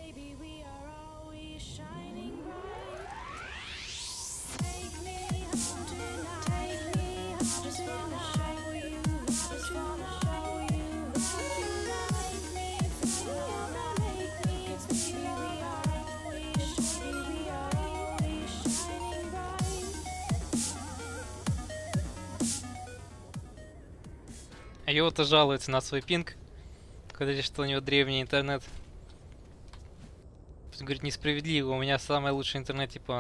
А Йота жалуется на свой пинг. Говорит, что у него древний интернет. Говорит, несправедливо, у меня самый лучший интернет, типа,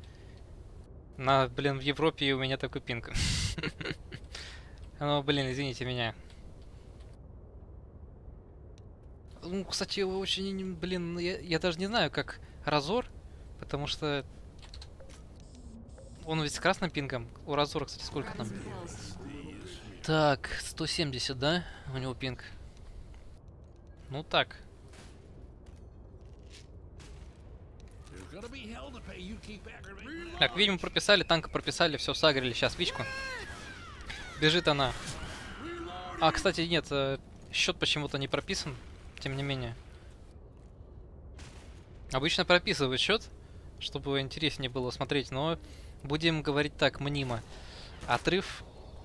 блин, в Европе, и у меня такой пинг. Ну, блин, извините меня. Ну, кстати, очень, блин, я даже не знаю, как Разор, потому что он ведь с красным пингом. У Разора, кстати, сколько там? Так, 170, да? У него пинг. Ну так. Так, видимо, прописали, танка прописали, все, сагрили сейчас Вичку. Бежит она. А, кстати, нет, счет почему-то не прописан, тем не менее. Обычно прописывают счет, чтобы интереснее было смотреть, но будем говорить так, мнимо. Отрыв...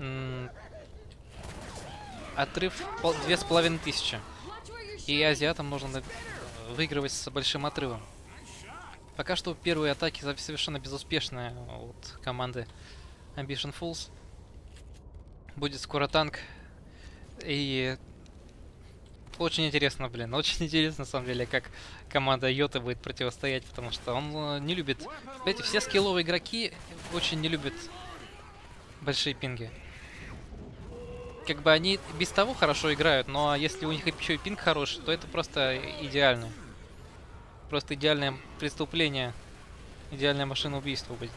Отрыв 2500. И азиатам нужно выигрывать с большим отрывом. Пока что первые атаки совершенно безуспешные от команды Ambition Fools. Будет скоро танк. И очень интересно, блин, очень интересно на самом деле, как команда Йоты будет противостоять, потому что он не любит... Знаете, все скилловые игроки очень не любят большие пинги. Как бы они без того хорошо играют, но если у них еще и пинг хороший, то это просто идеально. Просто идеальное преступление. Идеальная машина убийства будет.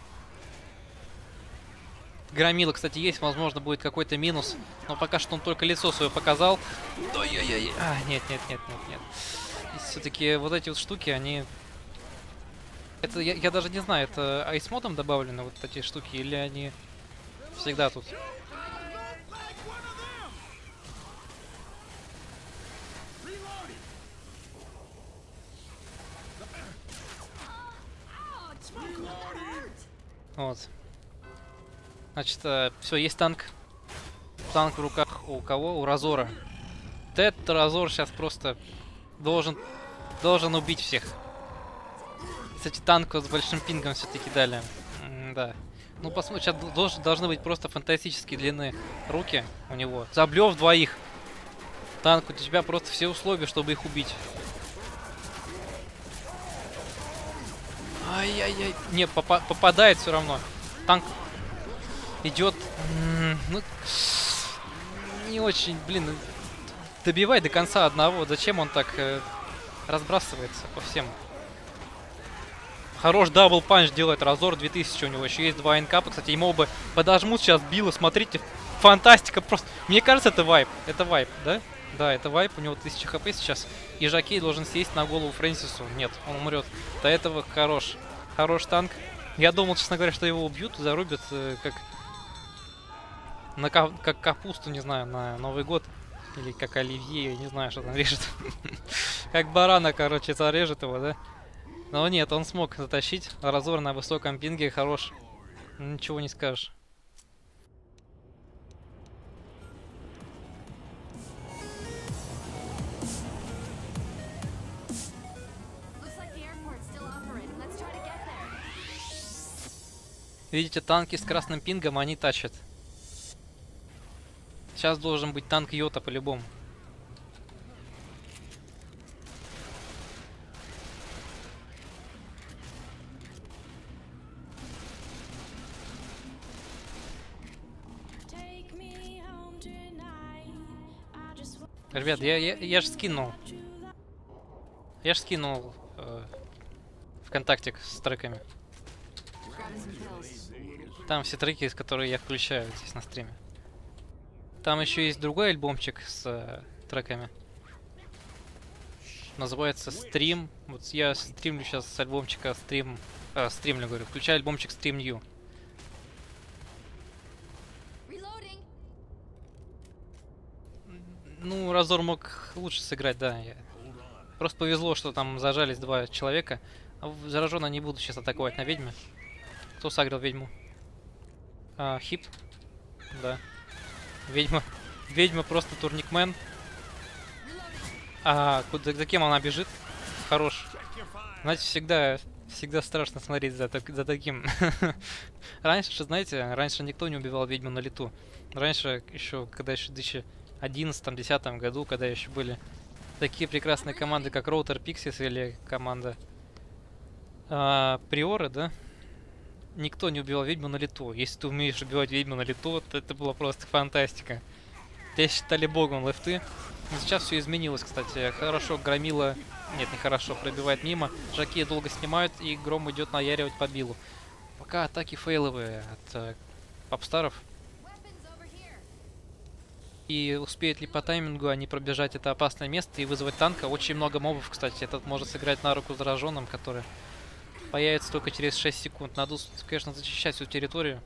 Громила, кстати, есть. Возможно, будет какой-то минус. Но пока что он только лицо свое показал. Ой-ой-ой. А, нет. Все-таки вот эти вот штуки, они... Это я даже не знаю, это айсмодом добавлены вот эти штуки, или они всегда тут? Вот. Значит, все, есть танк. Танк в руках у кого? У Разора. Этот Разор сейчас просто должен убить всех. Кстати, танк с большим пингом все-таки дали. Да. Ну, посмотрим, сейчас должны быть просто фантастические длины руки у него. Заблев двоих. Танк, у тебя просто все условия, чтобы их убить. Ай-яй-яй. Не, попадает все равно. Танк идет. Ну, не очень, блин. Добивай до конца одного. Зачем он так разбрасывается по всем? Хорош дабл панч делает Разор 2000 у него. Еще есть 2 инкапа. Кстати, ему бы подожмут сейчас било. Смотрите, фантастика просто. Мне кажется, это вайп. Это вайп, да? Да, это вайп. У него 1000 хп сейчас. И Жакей должен сесть на голову Фрэнсису. Нет, он умрет. До этого хорош. Хорош танк. Я думал, честно говоря, что его убьют, зарубят, как капусту, не знаю, на Новый год. Или как оливье, я не знаю, что там режет. Как барана, короче, зарежет его, да? Но нет, он смог затащить. Разор на высоком пинге хорош. Ничего не скажешь. Видите, танки с красным пингом, они тащат. Сейчас должен быть танк Йота по-любому. Ребят, я ж скинул. Я ж скинул ВКонтактик с треками. Там все треки, из которых я включаю здесь на стриме. Там еще есть другой альбомчик с треками. Называется Stream. Вот я стримлю сейчас с альбомчика стримлю, говорю. Включаю альбомчик Stream New. Ну, Разор мог лучше сыграть, да. Просто повезло, что там зажались два человека. А зараженные не буду сейчас атаковать на ведьме. Кто сагрил ведьму? Хип? Да. Ведьма. Ведьма просто турникмен. За кем она бежит? Хорош. Знаете, всегда страшно смотреть за таким. Раньше, знаете, раньше никто не убивал ведьму на лету. Раньше, когда еще в 2011-2010 году, когда еще были такие прекрасные команды, как Router Pixies или команда Приоры, да? Никто не убивал ведьму на лету. Если ты умеешь убивать ведьму на лету, то это была просто фантастика. Тебя считали богом лефты. Сейчас все изменилось, кстати. Хорошо громила... Нет, нехорошо. Пробивает мимо. Жаки долго снимают, и Гром идет наяривать по билу. Пока атаки фейловые от попстаров. И успеют ли по таймингу они пробежать это опасное место и вызвать танка? Очень много мобов, кстати. Этот может сыграть на руку зараженным, которые появятся только через 6 секунд. Надо, конечно, зачищать всю территорию.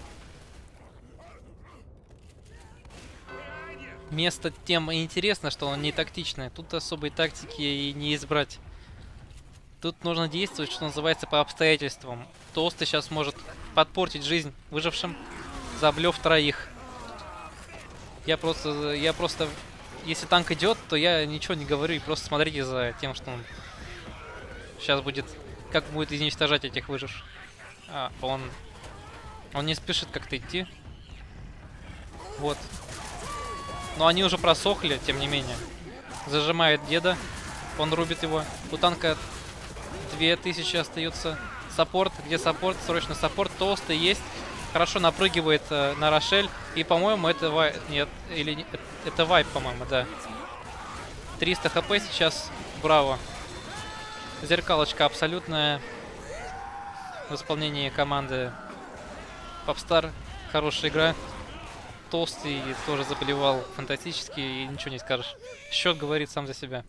Место тем и интересно, что оно не тактичное. Тут особой тактики и не избрать. Тут нужно действовать, что называется, по обстоятельствам. Толстый сейчас может подпортить жизнь выжившим, заблев троих. Я просто, если танк идет, то я ничего не говорю, и просто смотрите за тем, что он сейчас будет, как будет изничтожать этих выживших. Он не спешит как-то идти. Вот. Но они уже просохли, тем не менее. Зажимает деда. Он рубит его. У танка 2000 остается. Саппорт. Где саппорт? Срочно саппорт. Толстый есть. Хорошо напрыгивает на Рошель. И, по-моему, это вайп. Нет, или не... это вайп, по-моему, да. 300 хп сейчас. Браво. Зеркалочка абсолютная. В исполнении команды Попстар. Хорошая игра. Толстый тоже заболевал фантастически, и ничего не скажешь. Счет говорит сам за себя.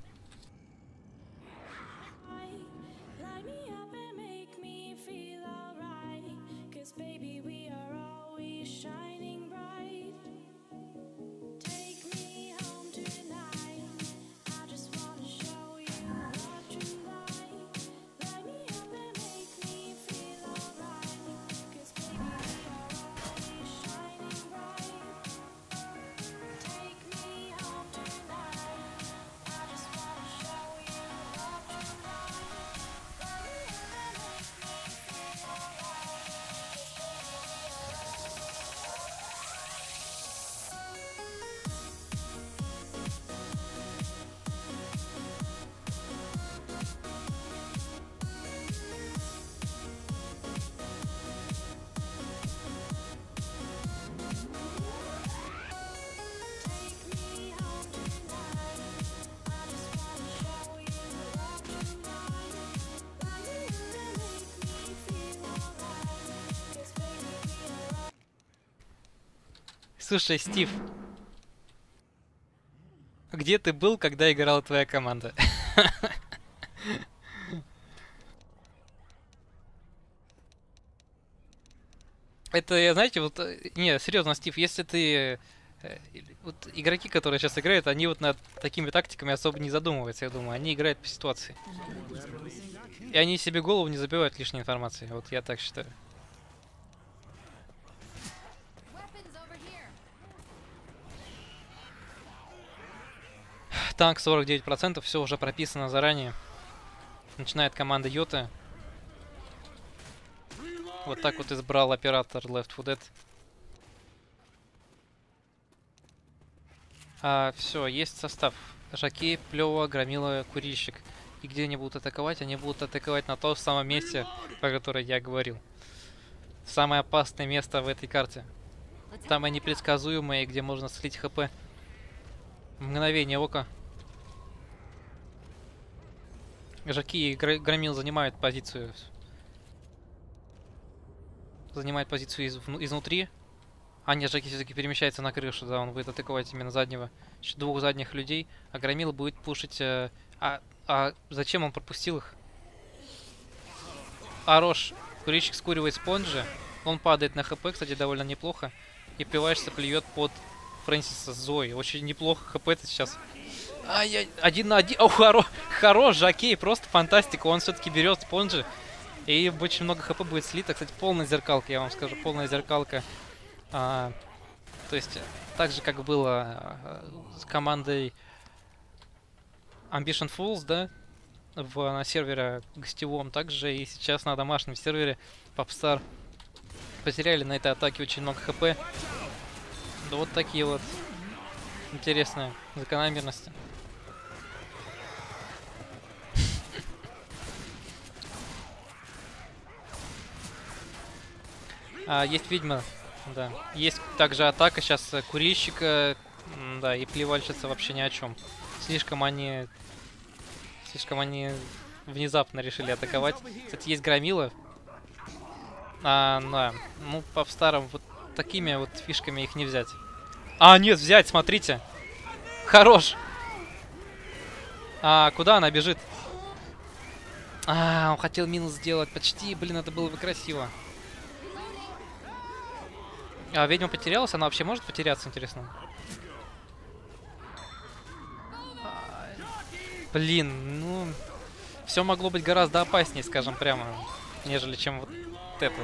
Слушай, Стив, где ты был, когда играла твоя команда? Это, знаете, вот, не, серьезно, Стив, если ты... Вот игроки, которые сейчас играют, они вот над такими тактиками особо не задумываются, я думаю. Они играют по ситуации. И они себе голову не забивают лишней информацией. Вот я так считаю. Танк 49%, все уже прописано заранее. Начинает команда Йота. Вот так вот избрал оператор Left 4 Dead. Все, есть состав. Жаки, Плёва, Громила, Курильщик. И где они будут атаковать? Они будут атаковать на том самом месте, про которое я говорил. Самое опасное место в этой карте. Там они предсказуемые, где можно слить хп. Мгновение ока. Жаки и Громил занимают позицию. Занимает позицию изнутри. Нет, Жаки все-таки перемещается на крышу, да, он будет атаковать именно заднего. Еще двух задних людей. А Громил будет пушить... зачем он пропустил их? Рош. Курильщик скуривает спонжи. Он падает на хп, кстати, довольно неплохо. И плеваешься плюет под Фрэнсиса с Зои. Очень неплохо хп-то сейчас Ай-яй, 1 на 1. О, хорош, Жокей, просто фантастика. Он все-таки берет спонжи. И очень много хп будет слито. Кстати, полная зеркалка, я вам скажу. Полная зеркалка. То есть, так же, как было с командой Ambition Falls, да? На сервере гостевом. Также и сейчас на домашнем сервере Popstar потеряли на этой атаке очень много хп. Да вот такие вот интересные закономерности. Есть ведьма, да. Есть также атака сейчас курильщика, да, и плевальщица вообще ни о чем. Слишком они внезапно решили атаковать. Кстати, есть громила. Да, ну, по старым вот такими вот фишками их не взять. Нет, взять, смотрите. Хорош. Куда она бежит? Он хотел минус сделать. Почти, блин, это было бы красиво. Ведьма потерялась? Она вообще может потеряться, интересно? Блин, ну... Все могло быть гораздо опаснее, скажем прямо, нежели чем вот это.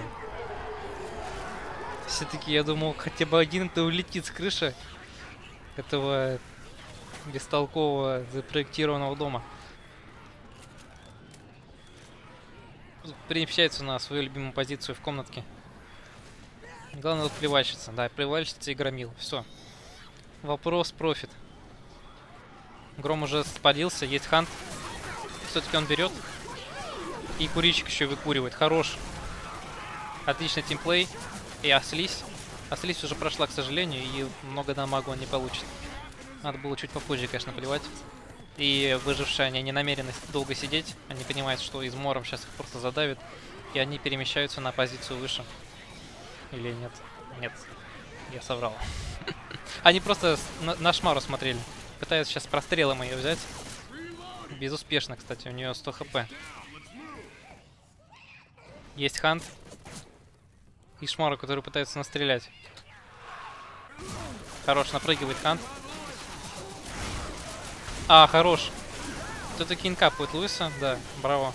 Все-таки я думал, хотя бы один-то улетит с крыши этого бестолкового запроектированного дома. Перемещается на свою любимую позицию в комнатке. Главное вот плевальщица. Да, плевальщица и громил. Все. Вопрос профит. Гром уже спалился, есть хант. Все-таки он берет. И курильщик еще выкуривает. Хорош. Отличный тимплей. И Аслись. Аслись уже прошла, к сожалению, и много дамагу он не получит. Надо было чуть попозже, конечно, поливать. И выжившие, они не намерены долго сидеть. Они понимают, что измором сейчас их просто задавит. И они перемещаются на позицию выше. Или нет? Нет. Я соврал. Они просто на шмару смотрели. Пытаются сейчас прострелом ее взять. Безуспешно, кстати. У нее 100 хп. Есть хант. И шмару, который пытается настрелять. Хорош, напрыгивает хант. Хорош. Все-таки инкапывает Луиса. Да, браво.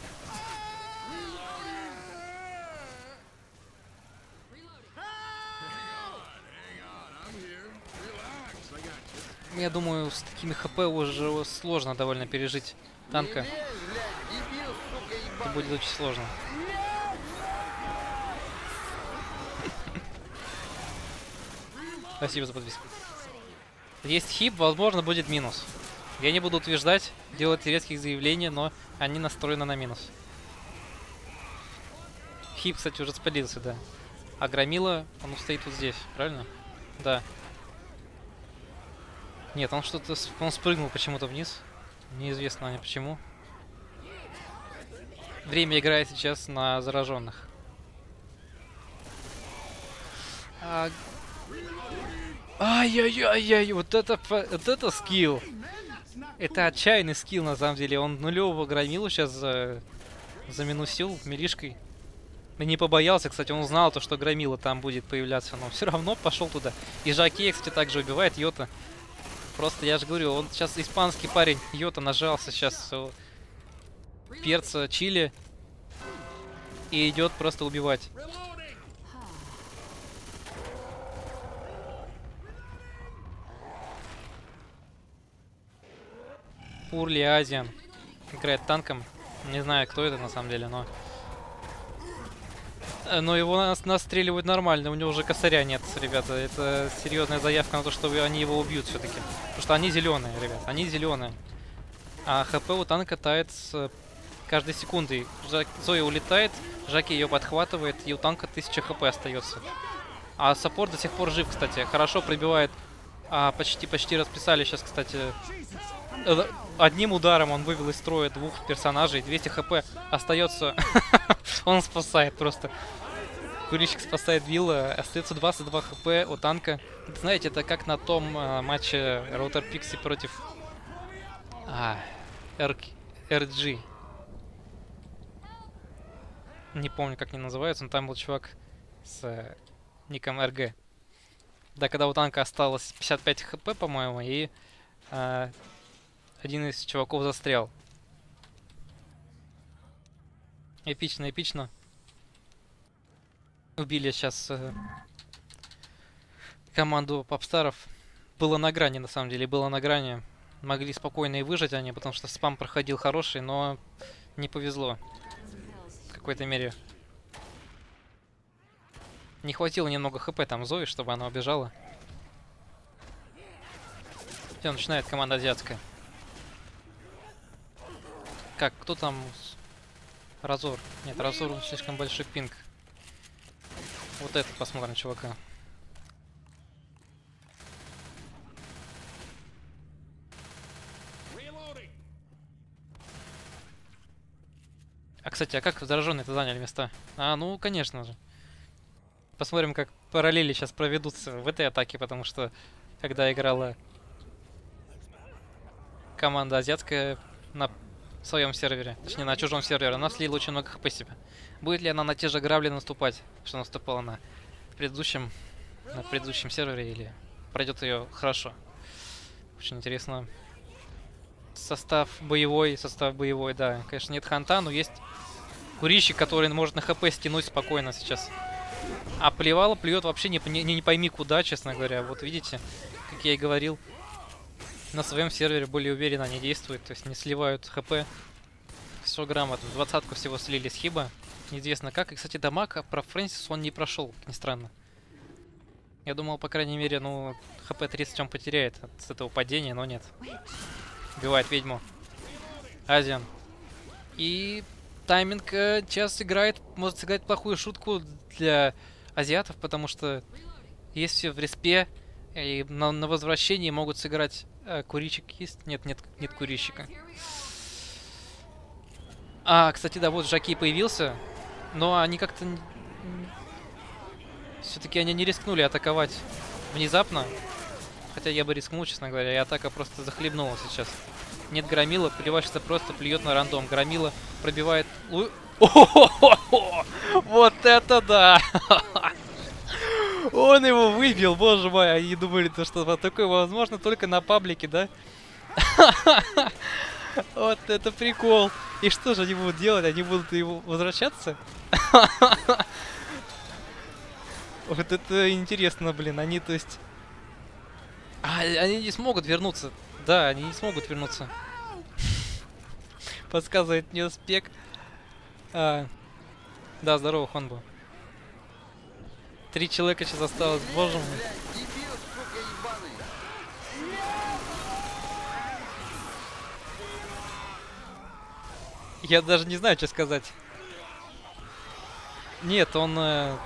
Я думаю, с такими хп уже сложно довольно пережить танка. Это будет очень сложно. Спасибо за подписку. Есть хип, возможно, будет минус. Я не буду утверждать, делать резких заявлений, но они настроены на минус. Хип, кстати, уже спалился, да. А громила, он стоит вот здесь, правильно? Да. Нет, он что-то... Он спрыгнул почему-то вниз. Неизвестно мне почему. Время играет сейчас на зараженных. Ай-яй-яй-яй, вот это скилл. Это отчаянный скилл, на самом деле. Он нулевого громилу сейчас заминусил милишкой. И не побоялся, кстати, он знал то, что громила там будет появляться, но все равно пошел туда. И Жокей, кстати, также убивает Йота. Просто я же говорю, он сейчас испанский парень. Йота нажался сейчас перца чили и идет просто убивать. Пурли Азиан играет танком. Не знаю, кто это на самом деле, но его настреливают нормально. У него уже косаря нет, ребята. Это серьезная заявка на то, что они его убьют все-таки. Потому что они зеленые, ребят. Они зеленые. А хп у танка тает с каждой секундой. Зоя улетает, Жаки ее подхватывает, и у танка 1000 хп остается. А саппорт до сих пор жив, кстати. Хорошо пробивает. Почти расписали сейчас, кстати. Одним ударом он вывел из строя 2 персонажей. 200 хп остается. Он спасает просто. Курильщик спасает Вилла. Остается 22 хп у танка. Знаете, это как на том матче Роутер Пикси против RG. Не помню, как они называются, но там был чувак с ником RG. Да, когда у танка осталось 55 хп, по-моему, и Один из чуваков застрял. Эпично, эпично. Убили сейчас команду попстаров. Было на грани, на самом деле, было на грани. Могли спокойно и выжить они, потому что спам проходил хороший, но не повезло. В какой-то мере. Не хватило немного хп там Зои, чтобы она убежала. Все, начинает команда азиатская. Как, кто там? Разор. Нет, Разор слишком большой пинг. Вот это посмотрим, чувака. А, кстати, а как зараженные-то заняли места? А, ну, конечно же. Посмотрим, как параллели сейчас проведутся в этой атаке, потому что, когда играла команда азиатская на своем сервере, точнее, на чужом сервере, она слила очень много хп себе. Будет ли она на те же грабли наступать, что наступала на предыдущем сервере, или пройдет ее хорошо? Очень интересно. Состав боевой, да. Конечно, нет ханта, но есть курильщик, который может на хп стянуть спокойно сейчас. А плевало плюет вообще не пойми куда, честно говоря. Вот видите, как я и говорил, на своем сервере более уверенно они действуют, то есть не сливают хп. Все грамотно. 20-ку всего слили с хиба. Неизвестно как. И, кстати, дамаг про Фрэнсис он не прошел, как ни странно. Я думал, по крайней мере, ну, хп 30 он потеряет с этого падения, но нет. Убивает ведьму. Азиан. И тайминг сейчас играет, может сыграть плохую шутку для азиатов, потому что есть все в респе, и на возвращении могут сыграть... курильщик есть? Нет курильщика. А, кстати, да, вот Жаки появился, но они как-то... Все-таки они не рискнули атаковать внезапно. Хотя я бы рискнул, честно говоря, и атака просто захлебнула сейчас. Нет Громила, плевашится просто плюет на рандом. Громила пробивает... Вот это да! Он его выбил, боже мой. Они думали, что вот такое возможно только на паблике, да? Вот это прикол. И что же они будут делать? Они будут его возвращаться? Вот это интересно, блин. Они, то есть... они не смогут вернуться. Да, они не смогут вернуться. Подсказывает мне спек. Да, здорово, Хонбу. 3 человека сейчас осталось, боже мой. Я даже не знаю, что сказать. Нет, он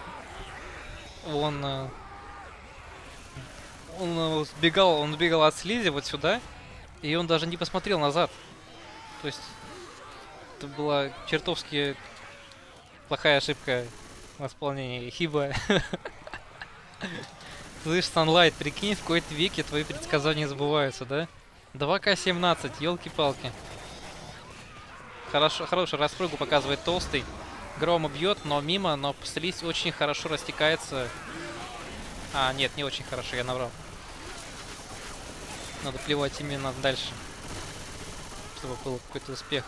сбегал от слизи вот сюда, и он даже не посмотрел назад. То есть это была чертовски плохая ошибка в исполнении хиба. Слышь, Sunlight, прикинь, в какой-то веке твои предсказания сбываются, да? 2К17, елки-палки. Хороший распрыгу показывает толстый. Грома бьет, но мимо, но слизь очень хорошо растекается. А, нет, не очень хорошо, я наврал. Надо плевать именно дальше, чтобы был какой-то успех.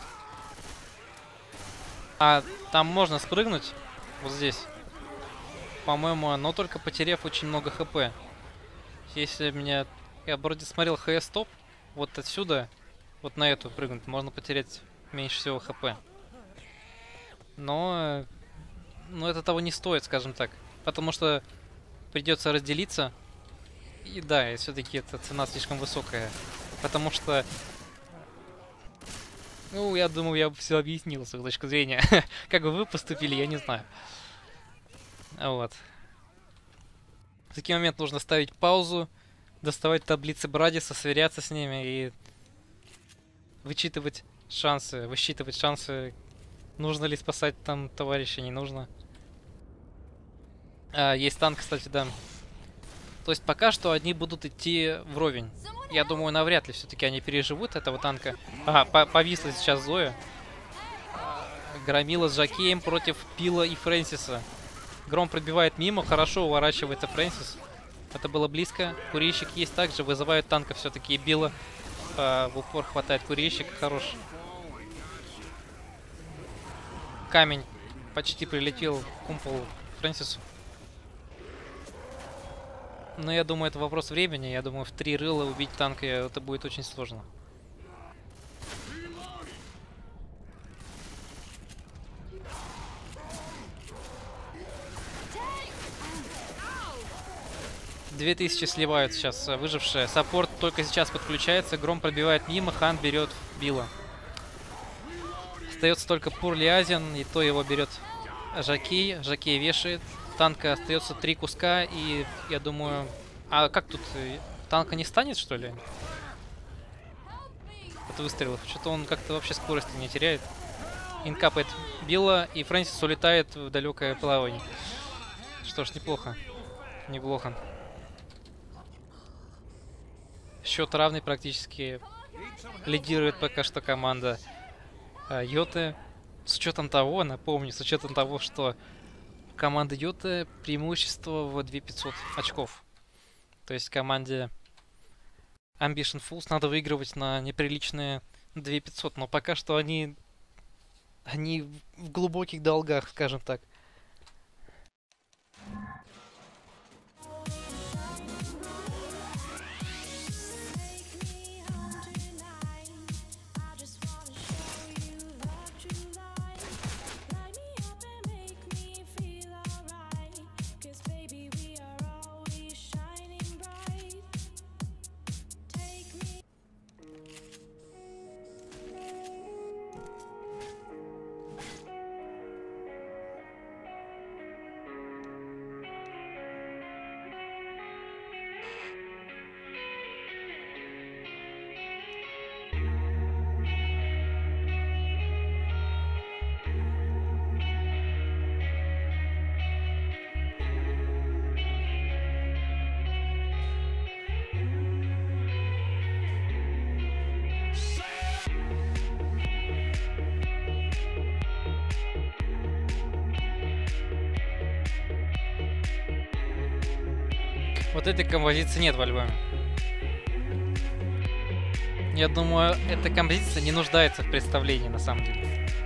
А там можно спрыгнуть вот здесь, по-моему, но только потеряв очень много хп. Если меня... Я вроде смотрел ХС топ, вот отсюда, вот на эту прыгнуть, можно потерять меньше всего хп. Но это того не стоит, скажем так. Потому что придется разделиться. И да, и все-таки эта цена слишком высокая. Потому что... Ну, я думаю, я все объяснил с их точки зрения. Как бы вы поступили, я не знаю. Вот. В такой момент нужно ставить паузу, доставать таблицы Брадиса, сверяться с ними и высчитывать шансы, нужно ли спасать там товарища, не нужно. Есть танк, кстати, да. То есть пока что они будут идти вровень. Я думаю, навряд ли все-таки они переживут этого танка. Ага, повисла сейчас Зоя. Громила с Жакеем против Пила и Фрэнсиса. Гром пробивает мимо, хорошо уворачивается Фрэнсис. Это было близко. Курильщик есть также, вызывают танка все-таки и Билла. в упор хватает курильщик. Хорош. Камень почти прилетел к кумполу Фрэнсису. Но я думаю, это вопрос времени. Я думаю, в 3 рыла убить танка это будет очень сложно. Две 2000 сливают сейчас выжившие. Саппорт только сейчас подключается. Гром пробивает мимо. Хан берет Билла. Остается только Пурли Азин. И то его берет Жакей. Жакей вешает. Танка остается 3 куска. И я думаю... А как тут? Танка не станет, что ли? От выстрелов. Что-то он как-то вообще скорости не теряет. Инкапает Билла. И Фрэнсис улетает в далекое плавание. Что ж, неплохо. Неплохо. Счет равный практически. Лидирует пока что команда Йоты. С учетом того, напомню, с учетом того, что команда Йоты преимущество в 2500 очков. То есть команде Ambition Fools надо выигрывать на неприличные 2500. Но пока что они в глубоких долгах, скажем так. Вот этой композиции нет в альбоме. Я думаю, эта композиция не нуждается в представлении на самом деле.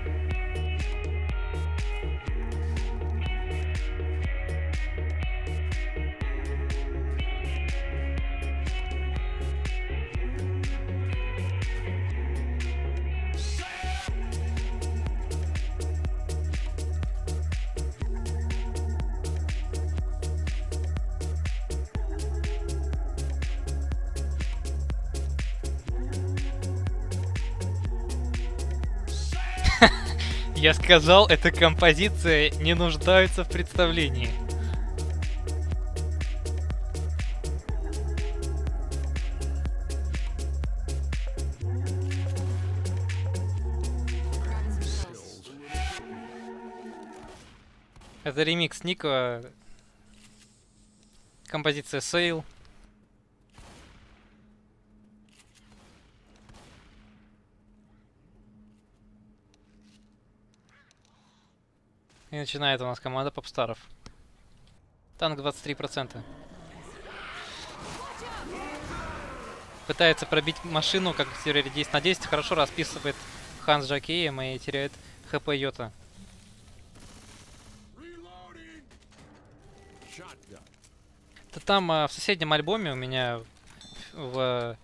Я сказал, эта композиция не нуждается в представлении. Это ремикс Нико. Композиция Sail. И начинает у нас команда попстаров. Танк 23%. Пытается пробить машину, как в сервере 10 на 10. Хорошо расписывает Хан с Жакеем и теряет ХП Йота. Да там в соседнем альбоме у меня в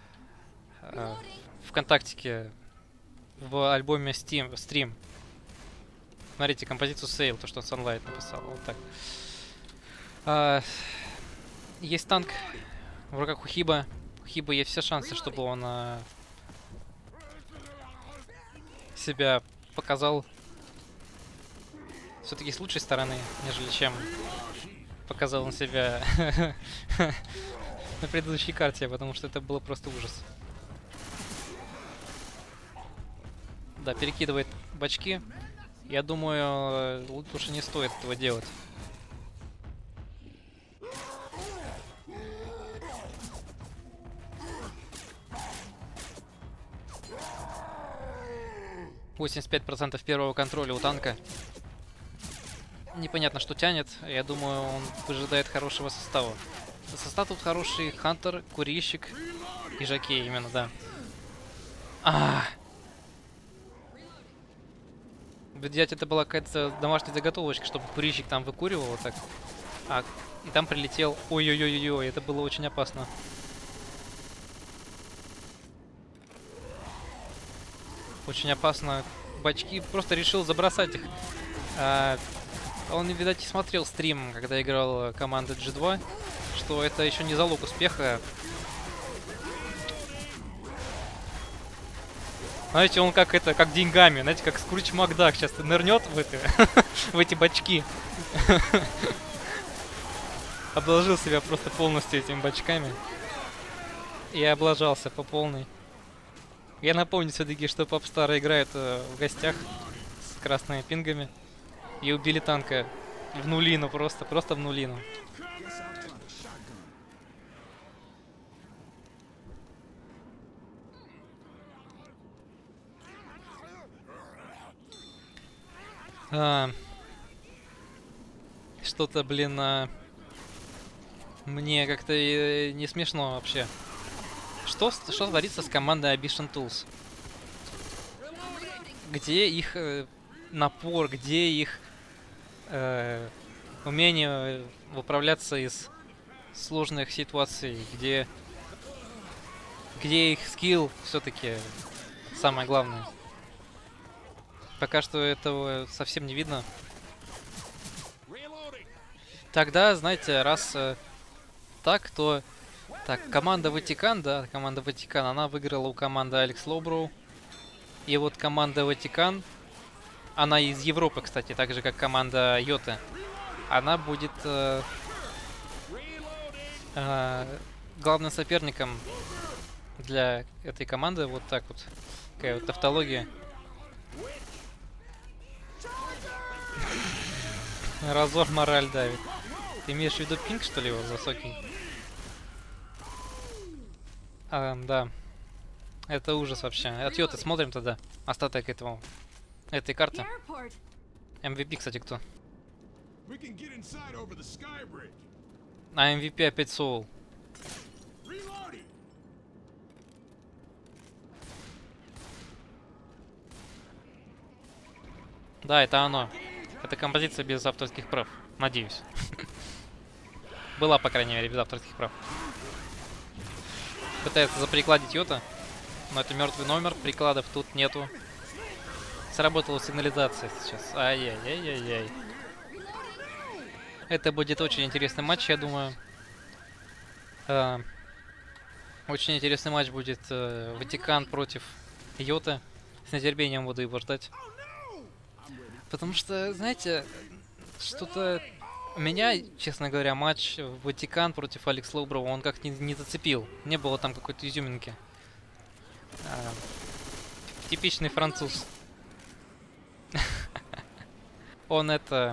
ВКонтактике в альбоме Stream. Смотрите композицию Sail, то, что Sunlight написал. Вот так. Есть танк в руках у Хиба. У Хиба есть все шансы, чтобы он себя показал все-таки с лучшей стороны, нежели чем показал он себя на предыдущей карте, потому что это было просто ужас. Да, перекидывает бачки. Я думаю, лучше не стоит этого делать. %85 первого контроля у танка. Непонятно, что тянет. Я думаю, он выжидает хорошего состава. Состав тут хороший. Хантер, курильщик. Ежаке именно, да. А, видать, это была какая-то домашняя заготовочка, чтобы курильщик там выкуривал вот так. А, и там прилетел. Ой-ой-ой-ой, это было очень опасно. Очень опасно. Бачки просто решил забросать их. Он, видать, не смотрел стрим, когда играл команда G2, что это еще не залог успеха. Знаете, он как это, как деньгами, знаете, как Скрудж Макдак сейчас нырнет в это, в эти бачки. Обложил себя просто полностью этими бачками. И облажался по полной. Я напомню все-таки, что Попстар играет в гостях с красными пингами. И убили танка в нулину, просто в нулину. Что-то, блин, мне как-то не смешно вообще. Что творится с командой Ambition Tools? Где их напор, где их умение выправляться из сложных ситуаций, где их скилл все-таки самое главное. Пока что этого совсем не видно. Тогда, знаете, раз так, то... Так, команда Ватикан, да, команда Ватикан, она выиграла у команды Алекс Лоуброу. И вот команда Ватикан, она из Европы, кстати, так же, как команда Йота. Она будет главным соперником для этой команды. Вот так вот. Такая вот тавтология. Разор мораль давит. Ты имеешь в виду пинг, что ли, его высокий? Да. Это ужас вообще. От Йоты смотрим тогда. Остаток этой карты. MVP, кстати, кто? А MVP опять Соул. Да, это оно. Это композиция без авторских прав. Надеюсь. Была, по крайней мере, без авторских прав. Пытается заприкладить Йота, но это мертвый номер, прикладов тут нету. Сработала сигнализация сейчас. Ай-яй-яй-яй-яй. Это будет очень интересный матч, я думаю. Очень интересный матч будет Ватикан против Йота. С нетерпением буду его ждать. Потому что, знаете, что-то... Меня, честно говоря, матч Ватикан против Алекс Лоуброу, он как не зацепил. Не было там какой-то изюминки. Типичный француз. Он это...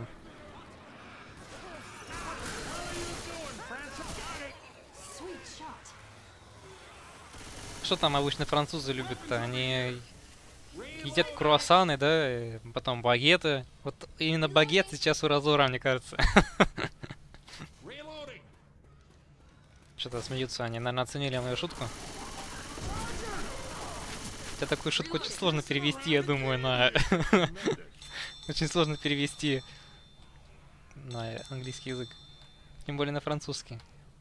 Что там обычно французы любят-то? Они едят круассаны, да, потом багеты. Вот именно багет сейчас у Разора, мне кажется. Что-то смеются они, наверное, оценили мою шутку. Хотя такую шутку очень сложно перевести, я думаю, на... Очень сложно перевести на английский язык. Тем более на французский.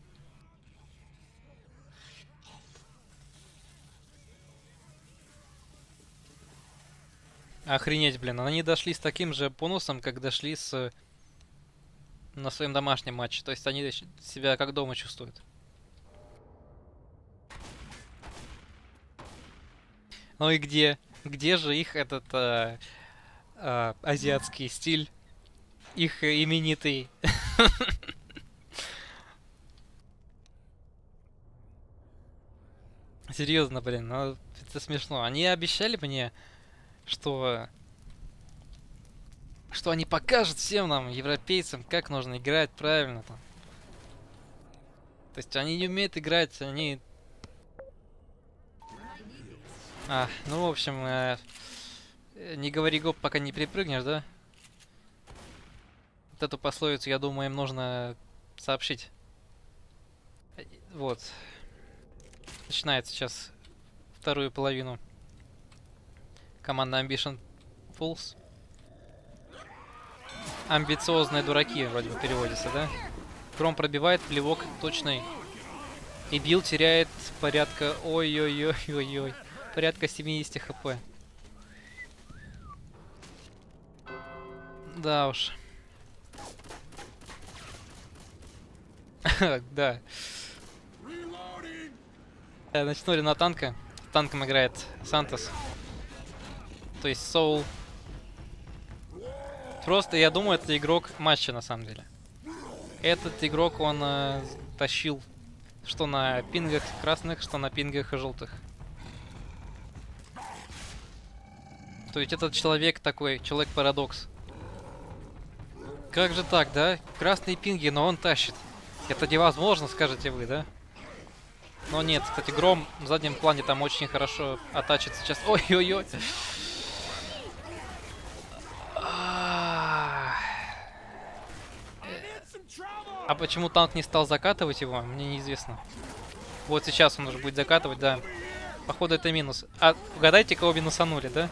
Охренеть, блин. Они дошли с таким же бонусом, как дошли на своем домашнем матче. То есть они себя как дома чувствуют. Ну и где? Где же их этот азиатский стиль? Их именитый. Серьезно, блин, ну это смешно. Они обещали мне, что они покажут всем нам, европейцам, как нужно играть правильно там. То есть они не умеют играть, они... ну в общем, не говори гоп, пока не перепрыгнешь, да? Вот эту пословицу, я думаю, им нужно сообщить. Вот. Начинает сейчас вторую половину. Команда Ambition Fools. Амбициозные дураки, вроде бы переводится, да? Гром пробивает, плевок точный. И Билл теряет порядка... Ой-ой-ой-ой-ой. Порядка 70 хп. Да уж. Да. Начнули на танка. Танком играет Сантос. То есть Соул. Просто, я думаю, это игрок матча на самом деле. Этот игрок, он тащил что на пингах красных, что на пингах желтых. То есть этот человек такой, человек-парадокс. Как же так, да? Красные пинги, но он тащит. Это невозможно, скажете вы, да? Но нет, кстати, Гром в заднем плане там очень хорошо оттачит сейчас. Ой-ой-ой. А почему танк не стал закатывать его, мне неизвестно. Вот сейчас он уже будет закатывать, да. Походу это минус. А угадайте, кого минусанули, да?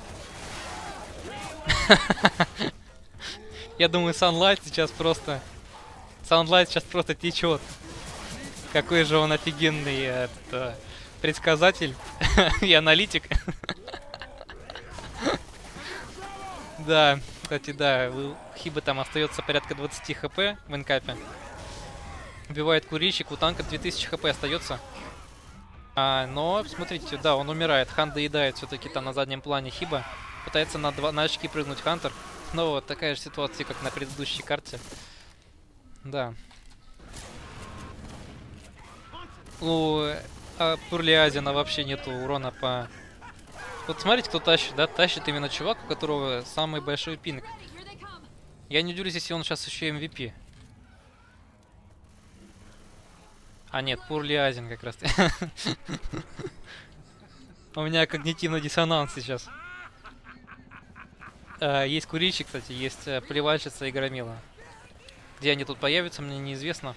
Я думаю, Sunlight сейчас просто... Sunlight сейчас просто течет. Какой же он офигенный предсказатель и аналитик. Да, кстати, да, у Хиба там остается порядка 20 хп в инкапе. Убивает курильщик, у танка 2000 хп остается. Но, смотрите, да, он умирает. Хан доедает все-таки там на заднем плане Хиба. Пытается на очки прыгнуть Хантер. Но вот такая же ситуация, как на предыдущей карте. Да. У Пурлиазина вообще нету урона по... Вот смотрите, кто тащит, да? Тащит именно чувак, у которого самый большой пинг. Я не удивлюсь, если он сейчас еще MVP. А нет, Пурлиазин как раз. У меня когнитивный диссонанс сейчас. Есть курильщик, кстати, есть плевальщица и громила. Где они тут появятся, мне неизвестно.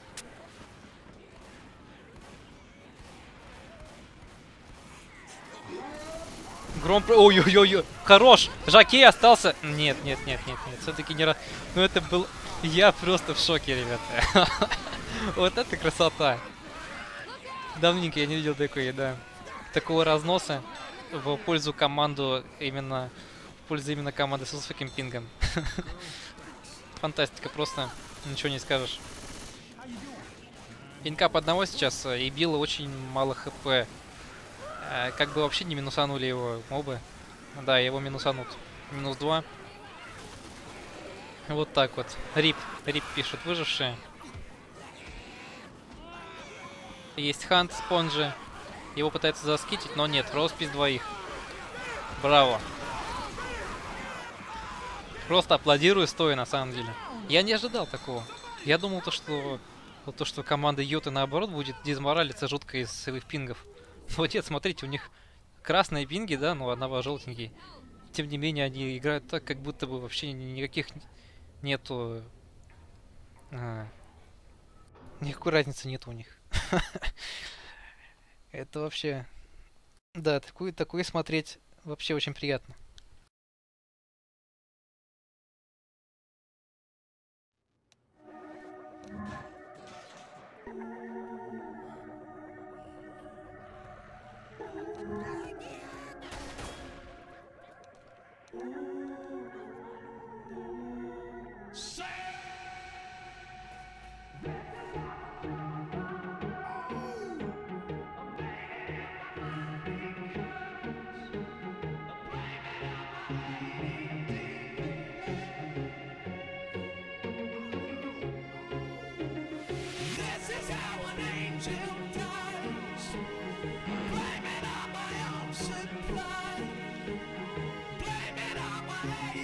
Гром... Ой-ой-ой, хорош! Жакей остался... Нет, нет, нет, нет, нет, все-таки не раз... Ну это был... Я просто в шоке, ребята. Вот это красота. Давненько я не видел такой, да. Такого разноса в пользу команду именно... В пользу именно команды с высоким пингом. Фантастика, просто ничего не скажешь. Инкап одного сейчас, и Билла очень мало хп. Как бы вообще не минусанули его мобы. Да, его минусанут. Минус 2. Вот так вот. Рип. Рип пишет. Выжившие. Есть Хант, Спонжи. Его пытаются заскитить, но нет. Роспись двоих. Браво. Просто аплодирую стоя, на самом деле. Я не ожидал такого. Я думал, что команда Йоты наоборот будет дезморалиться жутко из своих пингов. Вот нет, смотрите, у них красные пинги, да, но одного желтенький. Тем не менее, они играют так, как будто бы вообще никаких нету... Никакой разницы нет у них. Это вообще... Да, такое смотреть вообще очень приятно. Blame it on my own supply. Blame it on my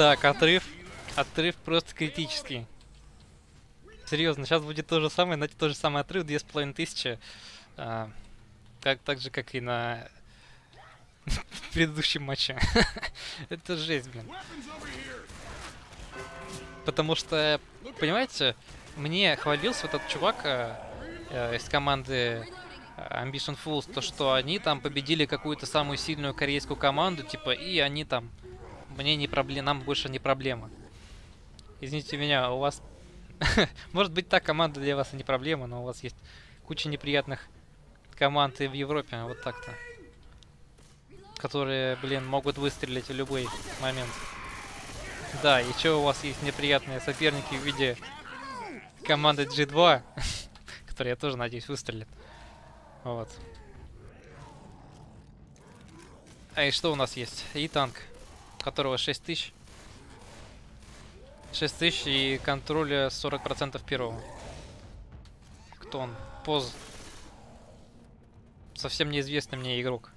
Так, отрыв. Отрыв просто критический. Серьезно, сейчас будет то же самое, на тот же самый отрыв, 2500. Так же, как и на предыдущем матче. Это жесть, блин. Потому что, понимаете, мне хвалился вот этот чувак из команды Ambition Fools, то что они там победили какую-то самую сильную корейскую команду, типа, и они там, мне не проблема, нам больше не проблема. Извините меня, у вас, может быть, та команда для вас и не проблема, но у вас есть куча неприятных команд и в Европе, вот так-то, которые, блин, могут выстрелить в любой момент. Да, и что у вас есть неприятные соперники в виде команды G2, которая, я тоже надеюсь, выстрелит. Вот. А и что у нас есть? И танк, у которого 6000. 6000 и контроля 40% первого. Кто он? Поз. Совсем неизвестный мне игрок.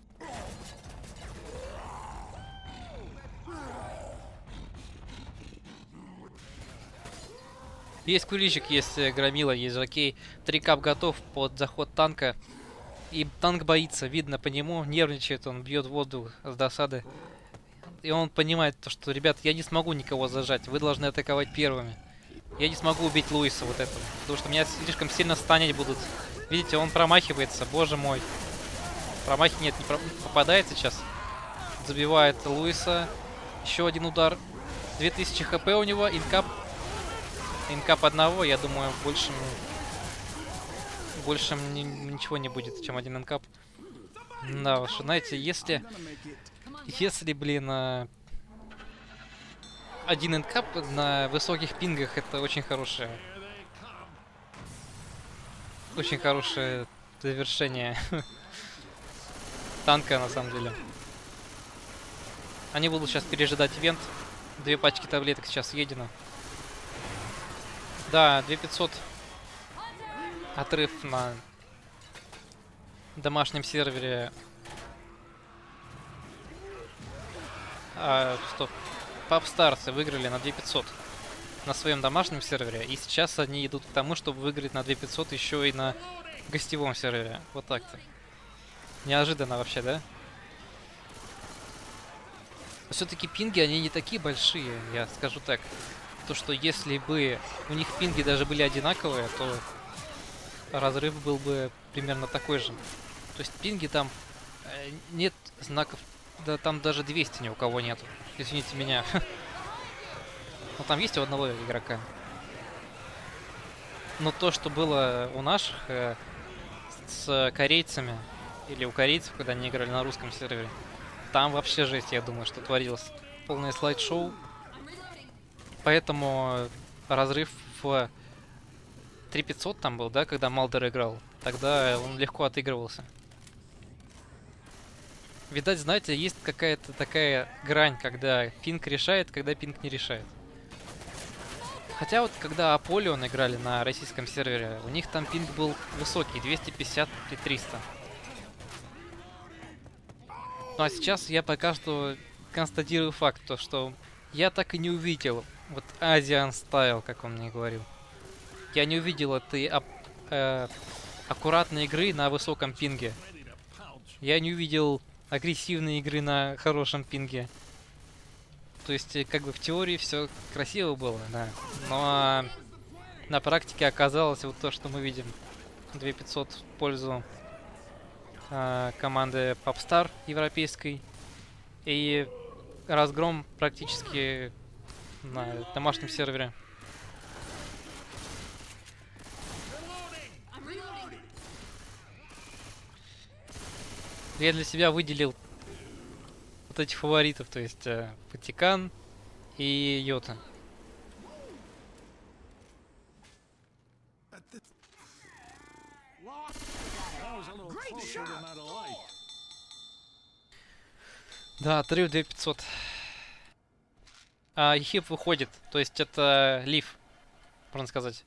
Есть куличик, есть громила, есть жокей. 3 кап готов под заход танка. И танк боится, видно по нему, нервничает, он бьет в воздух с досады. И он понимает, то, что, ребят, я не смогу никого зажать, вы должны атаковать первыми. Я не смогу убить Луиса вот этого, потому что меня слишком сильно станить будут. Видите, он промахивается, боже мой. Промахи нет, не попадает сейчас. Забивает Луиса. Еще один удар. 2000 хп у него, инкап. Инкап одного, я думаю, больше ничего не будет, чем один инкап. Да уж, знаете, если, блин, один инкап на высоких пингах, это очень хорошее завершение танка, на самом деле. Они будут сейчас пережидать ивент. 2 пачки таблеток сейчас съедено. Да, 2500 отрыв на домашнем сервере. Стоп. Попстарсы выиграли на 2500 на своем домашнем сервере. И сейчас они идут к тому, чтобы выиграть на 2500 еще и на гостевом сервере. Вот так-то. Неожиданно вообще, да? Все-таки пинги, они не такие большие, я скажу так. То, что если бы у них пинги даже были одинаковые, то разрыв был бы примерно такой же. То есть пинги там нет знаков, да там даже 200 ни у кого нету. Извините меня. Но там есть у одного игрока. Но то, что было у наших с корейцами, или у корейцев, когда они играли на русском сервере, там вообще жесть, я думаю, что творилось. Полное слайд-шоу. Поэтому разрыв в 3500 там был, да, когда Малдер играл. Тогда он легко отыгрывался. Видать, знаете, есть какая-то такая грань, когда пинг решает, когда пинг не решает. Хотя вот когда Аполлион играли на российском сервере, у них там пинг был высокий, 250 и 300. Ну а сейчас я пока что констатирую факт, то что я так и не увидел вот Asian Style, как он мне говорил. Я не увидел этой аккуратной игры на высоком пинге. Я не увидел агрессивной игры на хорошем пинге. То есть, как бы в теории все красиво было, да. Но на практике оказалось вот то, что мы видим. 2500 в пользу команды Popstar европейской. И разгром практически на домашнем сервере. Я для себя выделил вот этих фаворитов, то есть Ватикан и Йота. Да, отрыв 2500. А Ехип выходит, то есть это лив, можно сказать.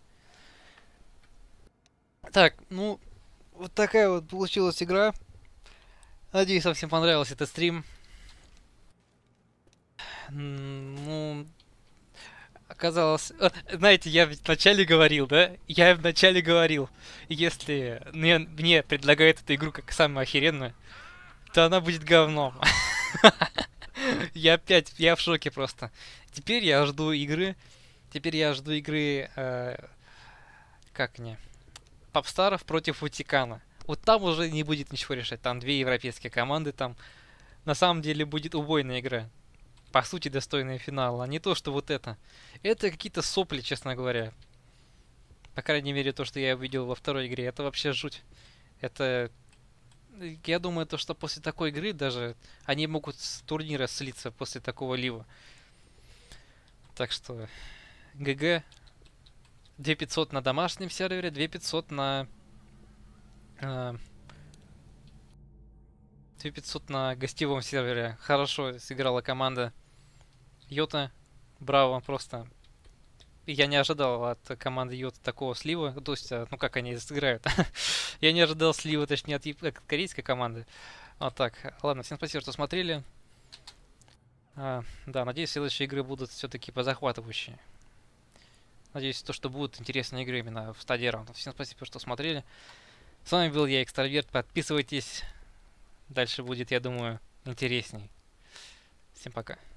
Так, ну, вот такая вот получилась игра. Надеюсь, вам всем понравился этот стрим. Ну, оказалось... знаете, я ведь вначале говорил, да? Я вначале говорил, если мне предлагают эту игру как самую охеренную, то она будет говном. Я в шоке просто. Теперь я жду игры. Теперь я жду игры... как не? Попстаров против Ватикана. Вот там уже не будет ничего решать. Там две европейские команды, там на самом деле будет убойная игра. По сути, достойная финала, а не то, что вот это. Это какие-то сопли, честно говоря. По крайней мере, то, что я увидел во второй игре, это вообще жуть. Это... Я думаю, то, что после такой игры даже они могут с турнира слиться после такого лива. Так что ГГ. 2500 на домашнем сервере, 2500 на... 2500 на гостевом сервере. Хорошо сыграла команда Йота. Браво, просто. Я не ожидал от команды Йота такого слива. То есть, ну как они сыграют. Я не ожидал слива, точнее, от корейской команды. Вот так. Ладно, всем спасибо, что смотрели. Да, надеюсь, следующие игры будут все-таки позахватывающие. Надеюсь, то, что будут интересные игры именно в стадии раундов. Всем спасибо, что смотрели. С вами был я, Экстраверт. Подписывайтесь. Дальше будет, я думаю, интересней. Всем пока.